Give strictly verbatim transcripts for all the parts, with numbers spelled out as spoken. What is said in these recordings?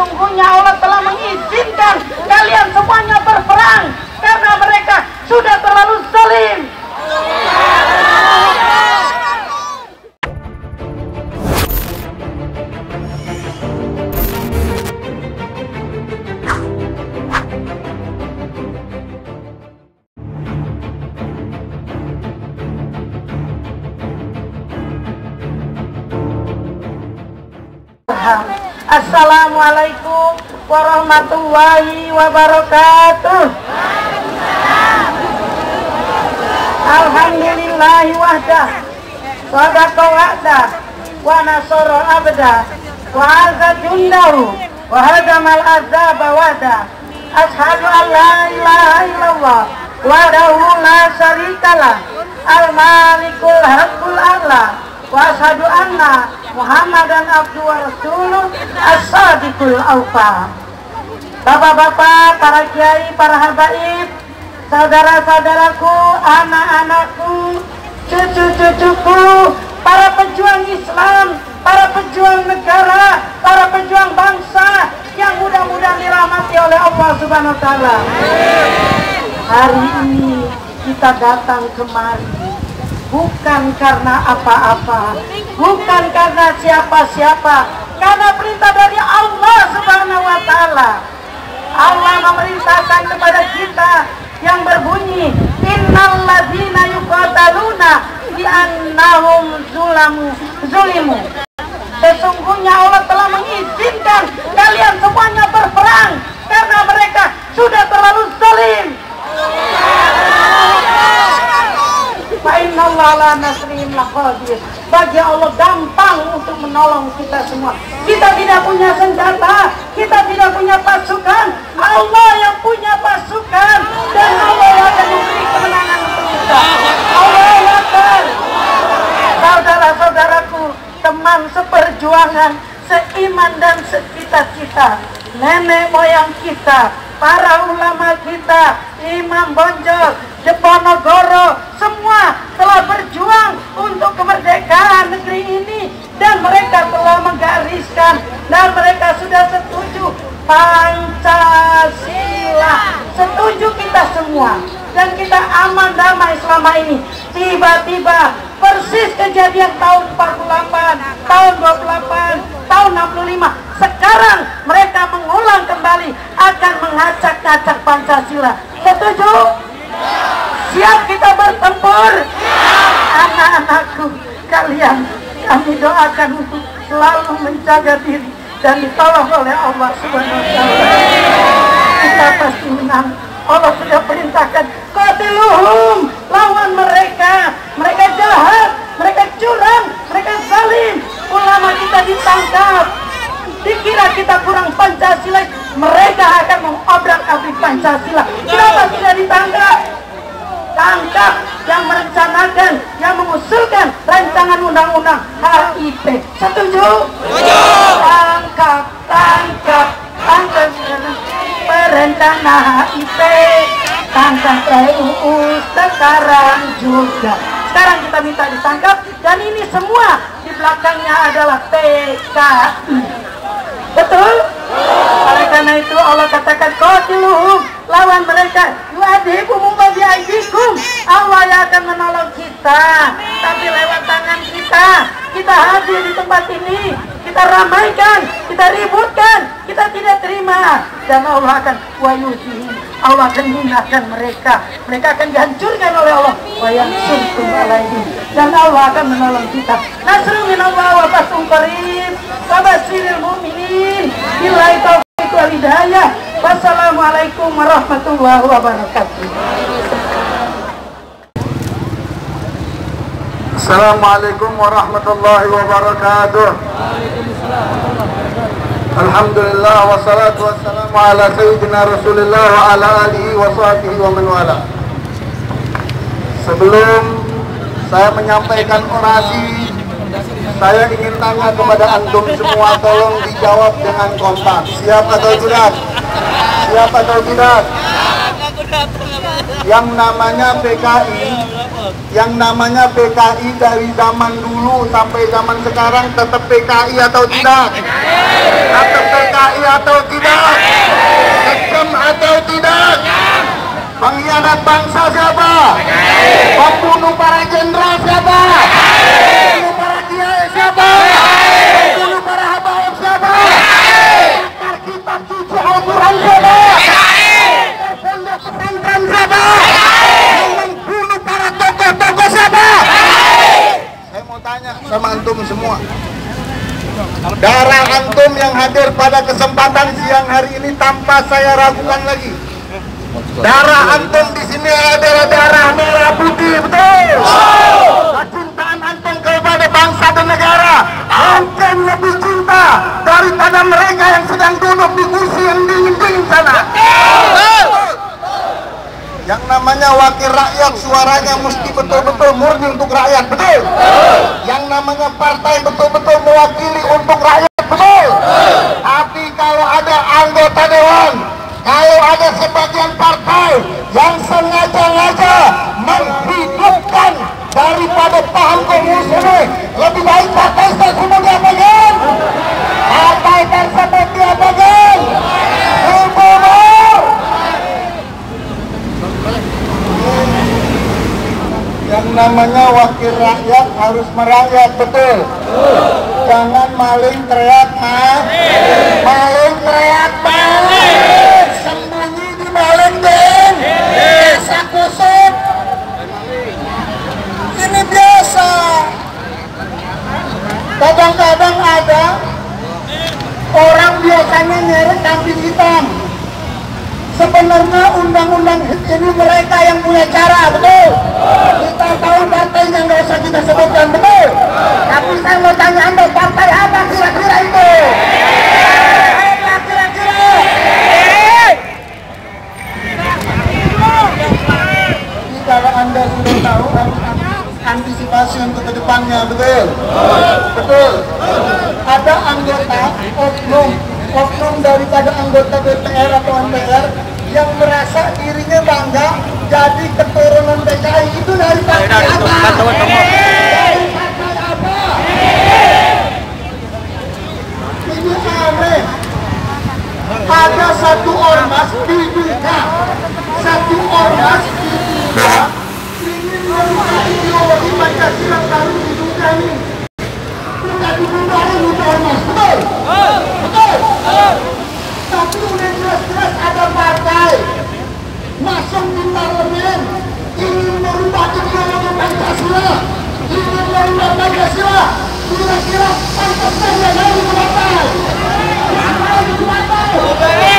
Sesungguhnya Allah telah mengizinkan kalian semuanya berperang karena mereka sudah terlalu zalim. Assalamualaikum warahmatullahi wabarakatuh. Alhamdulillahi wahdah, sadaqa wa'dah, wa nasara abda, wa azza jundahu, wa hadamal azaba wa'dah. Ashhadu an la ilaha illallah wahdahu la syarikalah, al-malikul haqqul a'la, wa ashhadu anna Muhammadan abduhu wa rasuluh as-sadiqul awfa. Bapak-bapak, para kiai, para habaib, saudara-saudaraku, anak-anakku, cucu-cucuku, para pejuang Islam, para pejuang negara, para pejuang bangsa yang mudah-mudahan dirahmati oleh Allah Subhanahu wa taala. Hari ini kita datang kemari bukan karena apa-apa, bukan karena siapa-siapa, karena perintah dari Allah Subhanahu wa taala. Allah memerintahkan kepada kita yang berbunyi, innal ladzina yuqataluna bi annahum zulamu zulimu. Sesungguhnya Allah telah mengizinkan kalian semuanya berperang karena mereka sudah terlalu zalim. Bagi Allah gampang untuk menolong kita semua. Kita tidak punya senjata, kita tidak punya pasukan, Allah yang punya pasukan, dan Allah yang akan memberi kemenangan untuk kita. Allah Akbar. Saudara-saudaraku, teman seperjuangan, seiman dan secita-cita, nenek moyang kita, para ulama kita, Imam Bonjol, Jeponegoro, semua telah berjuang untuk kemerdekaan negeri ini, dan mereka telah menggariskan dan mereka sudah setuju Pancasila. Setuju kita semua, dan kita aman damai selama ini. Tiba-tiba persis kejadian tahun empat puluh delapan, tahun dua puluh delapan, tahun enam puluh lima, sekarang mereka mengulang kembali akan mengacak-acak Pancasila. Setuju? Siap kita bertempur? Anak-anakku, kalian kami doakan untuk selalu menjaga diri dan ditolong oleh Allah Subhanahu wa taala. Kita pasti menang. Allah sudah perintahkan, qatiluhum, lawan mereka. Mereka jahat, mereka curang, mereka zalim. Ulama kita ditangkap, dikira kita kurang Pancasila, mereka akan mengobrak-abrik Pancasila. Kenapa tidak ditangkap? Tangkap yang merencanakan, yang mengusulkan rancangan undang-undang H I P. Setuju? Setuju. Tangkap, tangkap, tangkap perencana H I P, tangkap R U U sekarang juga. Sekarang kita minta ditangkap, dan ini semua di belakangnya adalah P K I. Betul? Oleh karena itu Allah katakan, qatiluhum, lawan mereka, yu'adhibuhum wa bi'aidikum. Allah yang akan menolong kita, tapi lewat tangan kita. Kita hadir di tempat ini, kita ramaikan, kita ributkan, kita tidak terima, dan Allah akan wayuhim, Allah akan hinahkan mereka. Mereka akan dihancurkan oleh Allah. Wa yansurkum alaihim, dan Allah akan menolong kita. Nasrun minallah wa fathun qarib. Wabasyiril mu'minin. Billahi taufiq wal hidayah. Wassalamualaikum warahmatullahi wabarakatuh. Assalamualaikum warahmatullahi wabarakatuh. Alhamdulillah wassalatu wassalamu ala sayyidina Rasulillah wa ala alihi wa sahbihi wa man wala. Sebelum saya menyampaikan orasi, saya ingin tanya kepada antum semua, tolong dijawab dengan kompak. Siap atau tidak? Siap atau tidak? Yang namanya P K I, yang namanya P K I dari zaman dulu sampai zaman sekarang tetap P K I atau tidak? Tetap P K I atau Darah antum yang hadir pada kesempatan siang hari ini tanpa saya ragukan lagi. Darah antum di sini adalah darah merah putih, betul? Kecintaan antum kepada bangsa dan negara mungkin lebih cinta daripada mereka yang sedang duduk di kursi yang dingin-dingin sana. Yang namanya wakil rakyat suaranya mesti betul-betul murni untuk rakyat, betul? Yang namanya partai betul-betul mewakili untuk rakyat, betul? Tapi kalau ada anggota dewan, kalau ada sebagian partai yang sengaja-ngaja menghidupkan daripada paham komunis ini, lebih baik partai tersebut diapakan? Partai tersebut diapakan? Dibunuh! Yang namanya wakil rakyat harus merakyat, betul? Jangan maling teriak mah, maling teriak mah, sembunyi di maling deng, desa kusut. Ini biasa. Kadang-kadang ada orang biasanya nyeret kambing hitam. Sebenarnya undang-undang ini mereka yang punya cara, betul? Kita tahu partainya, nggak usah kita sebutkan, betul? Tapi saya mau tanya anda, partai apa kira-kira itu? Apa kira-kira? Jadi kalau anda sudah tahu, harus antisipasi untuk ke depannya, betul? Betul? Ada anggota, oknum, oknum daripada anggota D P R atau M P R yang merasa dirinya bangga jadi keturunan P K I. Itu dari partai apa? Dari partai apa? Ini aneh. Ada satu ormas diduga, satu ormas diduga ingin merubah ideologi Pancasila, baru diduga nih. Bukan diduga ini ormas, betul? Betul? Tapi udah jelas-jelas ada partai masuk di parlemen ingin merubah ideologi Pancasila, ingin merubah Pancasila. Kira-kira pantasnya dari partai? Partai di partai.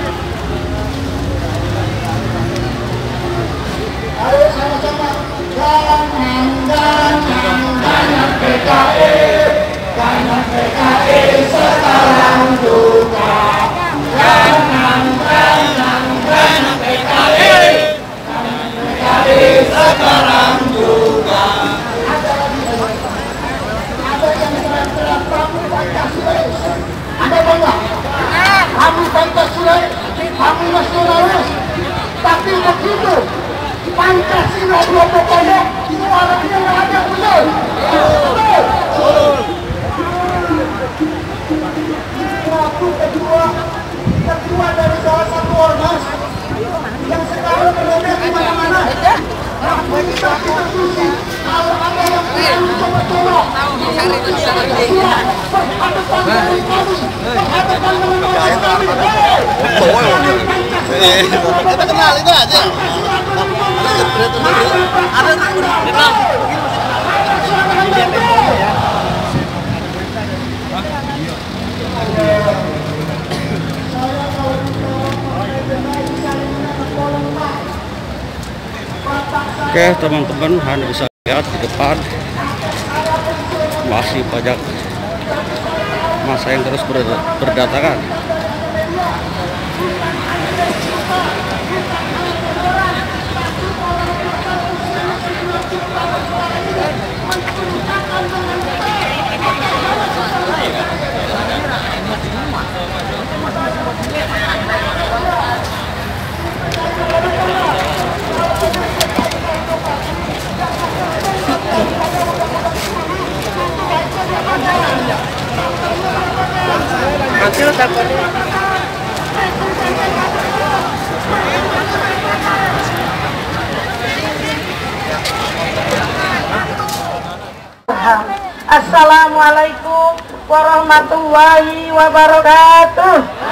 Ayo sama-sama. Jangan, jangan, jangan P K I, jangan P K I sekarang juga. Jangan, jangan, jangan P K I, jangan P K I sekarang juga. Ada lagi, ada yang teriak-teriak kami Pancasilais. Ada banyak. Kami Pancasilais, kami nasionalis. Tapi begitu Pancasila dua pokoknya itu orangnya nggak ada, betul? Betul? Aku kedua, kedua dari salah satu ormas yang sekarang berada di mana-mana. Kita kita tuju kalau ada yang selalu coba-coba ada pandangan kami, ada pandangan kami. Kita kenal itu aja. Ada Oke teman-teman, Anda bisa lihat di depan masih banyak masa yang terus berdatangan. Hasil takutnya. Assalamualaikum warahmatullahi wabarakatuh.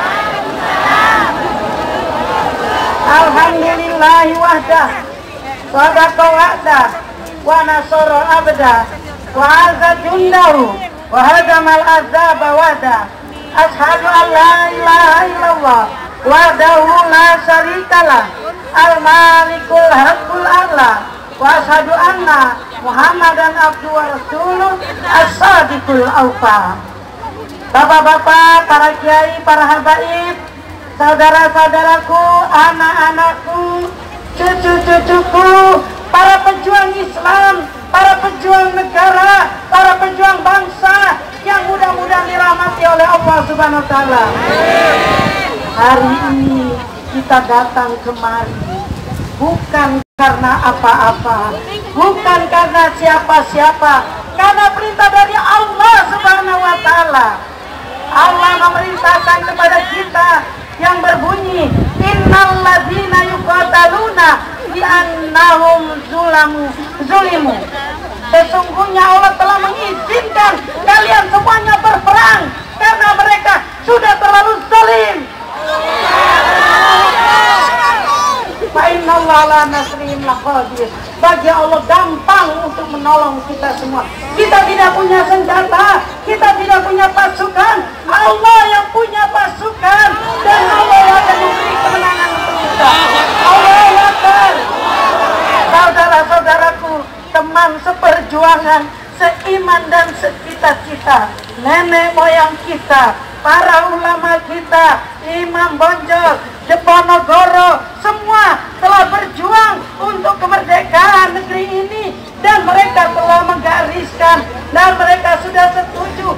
Alhamdulillahi wahdah, sadaqa wa'dah, wa nasara abda, wa azza jundahu, wa hadamal azaba wada. Asyhadu an la ilaha illallah wahdahu la syarikalah al-malikul haqqul a'la wa asyhadu anna Muhammadan abduhu wa rasuluh as-sadiqul awfa. Bapak-bapak, para kiai, para habaib, saudara-saudaraku, anak-anakku, cucu-cucuku, para pejuang Islam, para pejuang negara, para pejuang bangsa yang mudah-mudahan dirahmati oleh Allah Subhanahu wa taala. Hari ini kita datang kemari bukan karena apa-apa, bukan karena siapa-siapa, karena perintah dari Allah Subhanahu wa taala. Allah memerintahkan kepada kita yang berbunyi, innal ladzina yuqataluna bi annahum zulamu zulimu. Sesungguhnya Allah telah mengizinkan kalian semuanya berperang karena mereka sudah terlalu zalim. Bagi Allah gampang untuk menolong kita semua. Kita tidak punya senjata, kita tidak punya pasukan, Allah yang punya pasukan, dan Allah yang akan memberi kemenangan untuk kita. Allah Akbar. Saudara-saudaraku, teman seperjuangan, seiman dan secita-cita, nenek moyang kita, para ulama kita, Imam Bonjol, Jeponegoro, semua telah berjuang untuk kemerdekaan negeri ini, dan mereka telah menggariskan dan mereka sudah setuju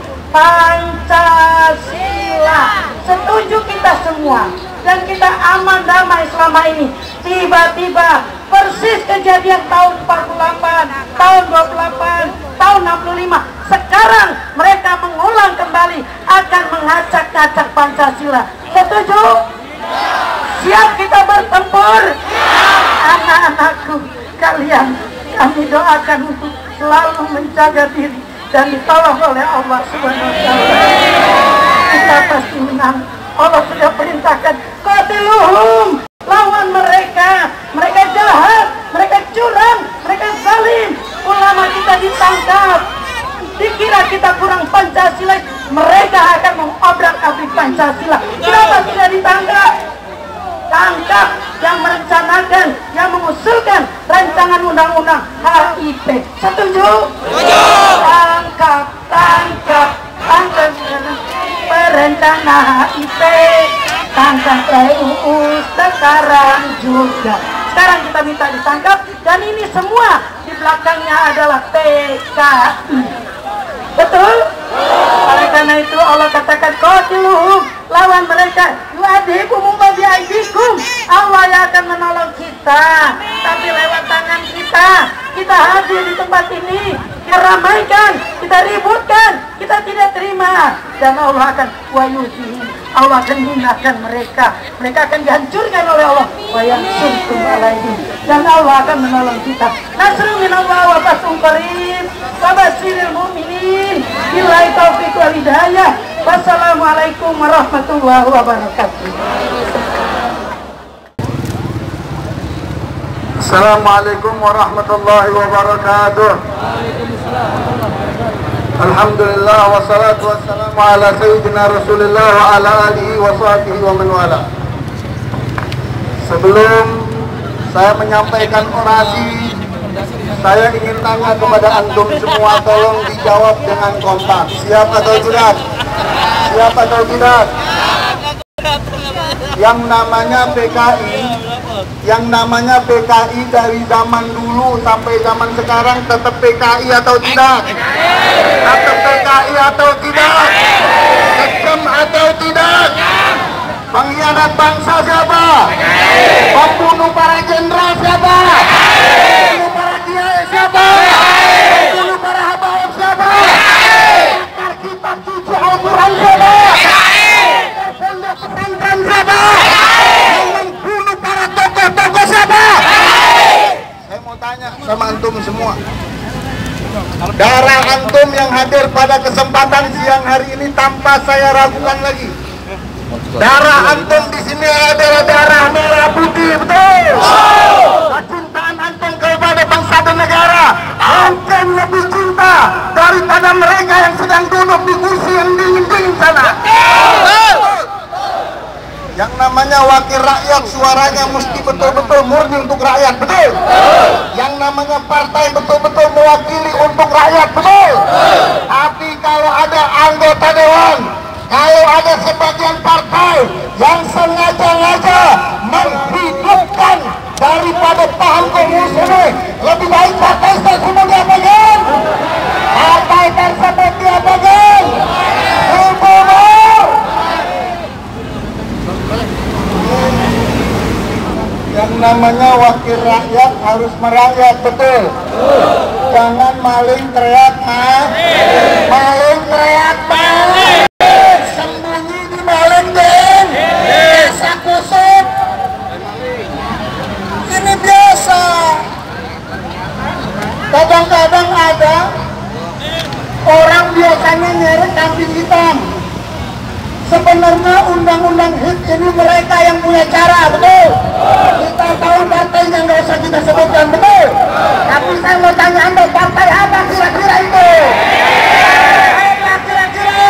Pancasila. Setuju kita semua, dan kita aman damai selama ini. Tiba-tiba persis kejadian tahun empat puluh delapan, tahun dua puluh delapan, tahun enam puluh lima, sekarang mereka mengulang kembali akan mengacak-acak Pancasila. Setuju? Siap kita bertempur? Anak-anakku, kalian kami doakan untuk selalu menjaga diri dan ditolong oleh Allah Subhanahu wa taala. Kita pasti menang. Allah sudah perintahkan, qatiluhum, lawan mereka. Mereka jahat, mereka curang, mereka zalim. Ulama kita ditangkap, dikira kita kurang Pancasila, mereka akan mengobrak-abrik Pancasila. Kenapa tidak ditangkap? Tangkap yang merencanakan, yang mengusulkan rancangan undang-undang H I P. Setuju? Tangkap, tangkap, tangkap perencana H I P. Tangkap R U U sekarang juga. Sekarang kita minta ditangkap, dan ini semua di belakangnya adalah P K I. Betul? Oleh karena itu Allah katakan, qatiluhum, lawan mereka, yu'adhikum bi'aidikum. Allah yang akan menolong kita, tapi lewat tangan kita. Kita hadir di tempat ini, kita ramaikan, kita ributkan, kita tidak terima, dan Allah akan wayuhim, Allah akan hinakan mereka. Mereka akan dihancurkan oleh Allah. Wa yansurkum alaihim, dan Allah akan menolong kita. Nasrun minallah wa fathun qarib. Wabashiril mu'minin. Billahi taufiq wal hidayah. Wassalamualaikum warahmatullahi wabarakatuh. Assalamualaikum warahmatullahi wabarakatuh. Alhamdulillah wassalatu wassalamu ala sayyidina Rasulillah wa ala alihi wa sahbihi wa man wala. Sebelum saya menyampaikan orasi, saya ingin tanya kepada antum semua, tolong dijawab dengan kompak. Siap atau tidak? Siap atau tidak? Yang namanya P K I, yang namanya P K I dari zaman dulu sampai zaman sekarang tetap P K I atau tidak? Tetap P K I atau tidak? Kejam atau tidak? Pengkhianat bangsa siapa? Pembunuh para jenderal siapa? Pembunuh para kiai siapa? Pembunuh para habaib siapa? Pakar kitab suci Al-Quran siapa? Pondok pesantren siapa? Yang membunuh para tokoh-tokoh siapa? Saya mau tanya sama antum semua. Darah antum yang hadir pada kesempatan siang hari ini tanpa saya ragukan lagi, darah antum di sini adalah darah merah putih, betul? Kecintaan antum kepada bangsa dan negara, antum lebih cinta daripada mereka yang sedang duduk di kursi yang dingin-dingin sana. Yang namanya wakil rakyat suaranya mesti betul-betul murni untuk rakyat, betul? Yang namanya partai betul-betul mewakili untuk rakyat, betul? Tapi kalau ada anggota dewan, kalau ada sebagian partai yang sengaja-ngaja menghidupkan daripada paham komunis ini, lebih baik partai tersebut diapakan? Partai tersebut diapakan? Dibunuh! Yang namanya wakil rakyat harus merakyat, betul? Jangan maling teriak mah, maling teriak mah, sembunyi di maling den, desa kusut. Ini biasa. Kadang-kadang ada orang biasanya nyeret kambing hitam. Sebenarnya undang-undang H I T ini mereka yang punya cara, betul? Kita tahu partainya, nggak usah kita sebutkan, betul? Tapi saya mau tanya Anda, partai apa kira-kira itu? Apa kira-kira?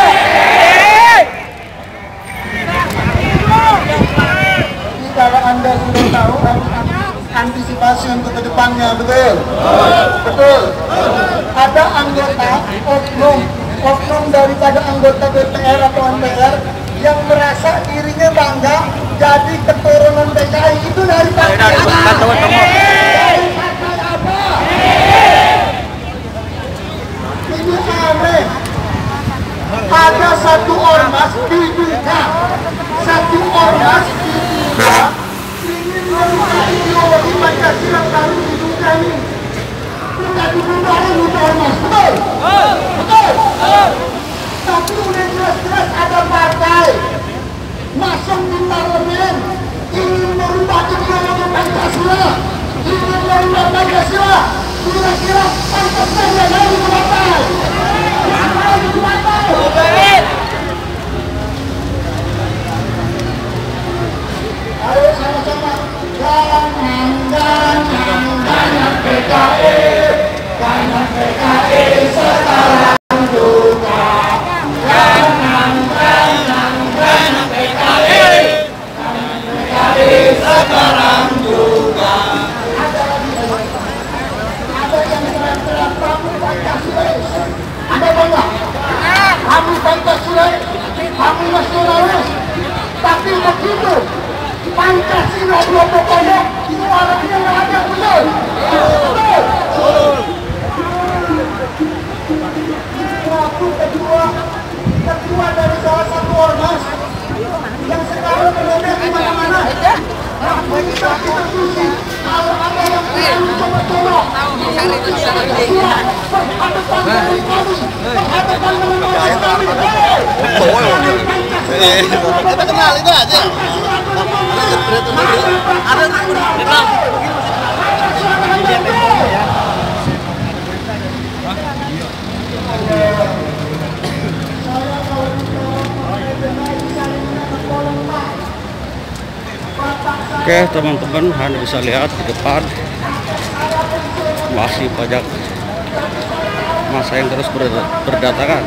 Jadi kalau Anda sudah tahu, harus antisipasi untuk ke depannya, betul? Betul? Ada anggota, oknum, oknum daripada anggota D P R atau M P R yang merasa dirinya bangga jadi keturunan P K I. Itu dari partai apa? Dari partai apa? Ini aneh. Ada satu ormas diduga, satu ormas diduga ingin merubah ideologi Pancasila baru diduga nih. Bukan diduga ini ormas, betul? Betul? Tapi udah jelas-jelas ada partai masuk di parlemen ingin merubah ideologi Pancasila, ingin merubah Pancasila. Kira-kira Pancasila dari partai apa itu partai? Ayo sama-sama, jangan jangan jangan P K I, jangan P K I sekarang juga. Jangan jangan jangan P K I, jangan P K I sekarang juga. Ada lagi, ada yang teriak-teriak kami Pancasilais. Ada banyak. Kami Pancasilais, kami nasionalis. Tapi begitu Pancasila dua pokoknya ini orangnya nggak ada, betul? Betul. Aku kedua, kedua dari salah satu ormas yang sekarang berada di mana-mana. Kita kita susi kalau ada yang selalu coba-coba berhadapan dari kami, berhadapan dengan kami. Kita kenal itu aja. Ada Oke teman-teman, Anda bisa lihat di depan masih banyak masa yang terus berdatangan.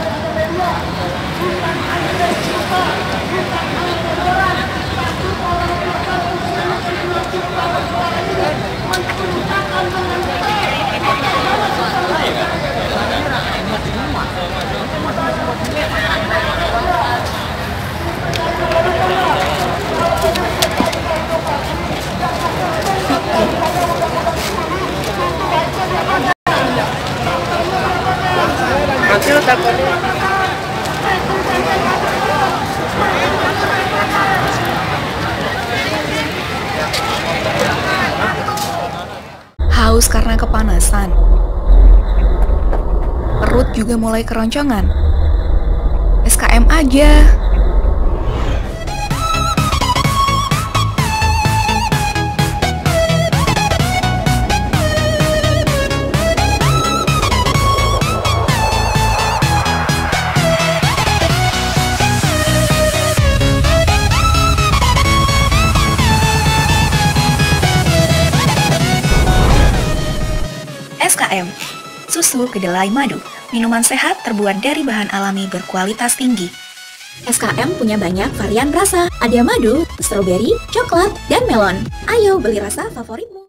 Haus karena kepanasan. Perut juga mulai keroncongan. S K M aja. S K M, Susu kedelai madu, minuman sehat terbuat dari bahan alami berkualitas tinggi. S K M punya banyak varian rasa. Ada madu, stroberi, coklat, dan melon. Ayo beli rasa favoritmu.